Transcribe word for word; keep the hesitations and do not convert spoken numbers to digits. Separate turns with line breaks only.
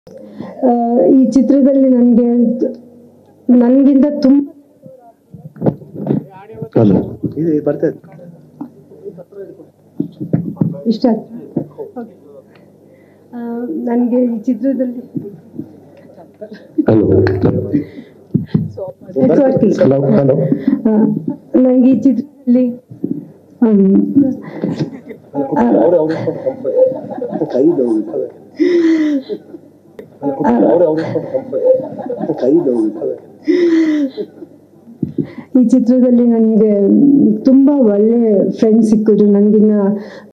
ಈ ಚಿತ್ರದಲ್ಲಿ ನನಗೆ ನನಗಿಂತ ತುಂಬ ಇಷ್ಟ ನನಗೆ ಈ ಚಿತ್ರದಲ್ಲಿ ನನಗೆ ಈ ಚಿತ್ರದಲ್ಲಿ ಈ ಚಿತ್ರದಲ್ಲಿ ನನಗೆ ತುಂಬ ಒಳ್ಳೆ ಫ್ರೆಂಡ್ಸ್ ಸಿಕ್ಕಿದ್ರು. ನನಗಿನ್ನ